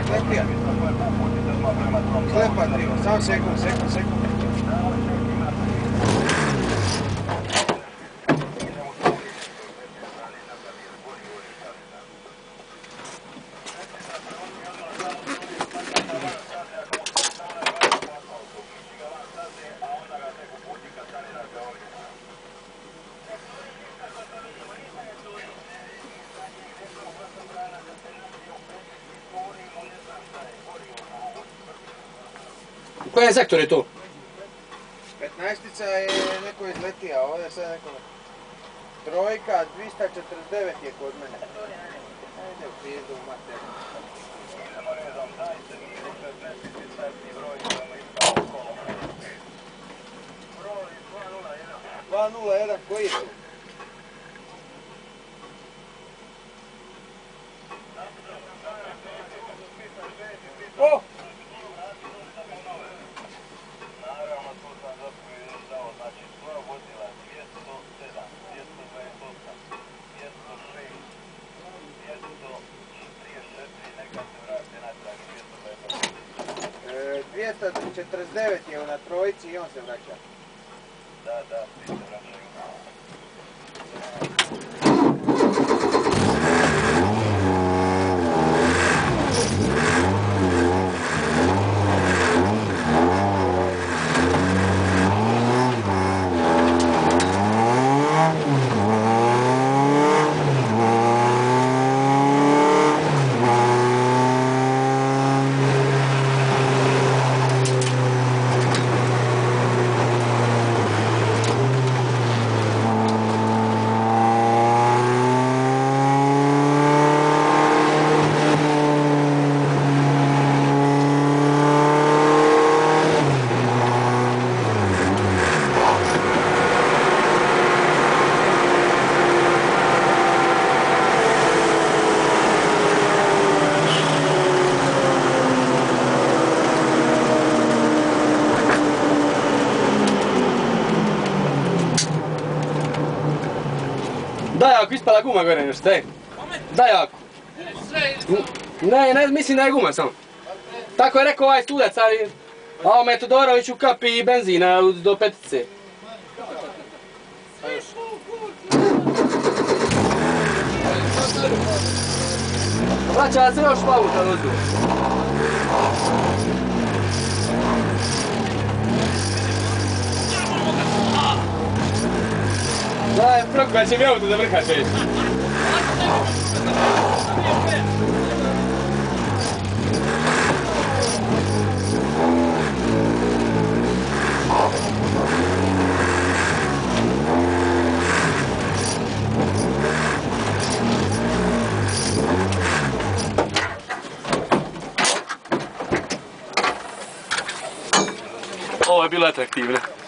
letija. Klepa krivo, samo sekund. U kojem sektoru je to? 15-ica je neko izletija, ovdje sad neko... Trojka, 249 je kod mene. Ajde u pizdu u materiju. 201, koji je tu? O! Naravno, tu sam zapravo dao, znači, svoja vozila 207, 228, 206, 234, neka se vrati natrag 249 je na trojici i on se vraća. Da, svi se vraćaju. Daj ako ispala guma gore nešto, daj. Daj ako. Ne, mislim da je guma samo. Tako je rekao ovaj studac, ali... A ovo me Todorović u kapi benzina do petice. Vraća se još pauta dozgo. Daj, prokuva će mi auto da vrha čeć. Ovo je bilo atraktivno.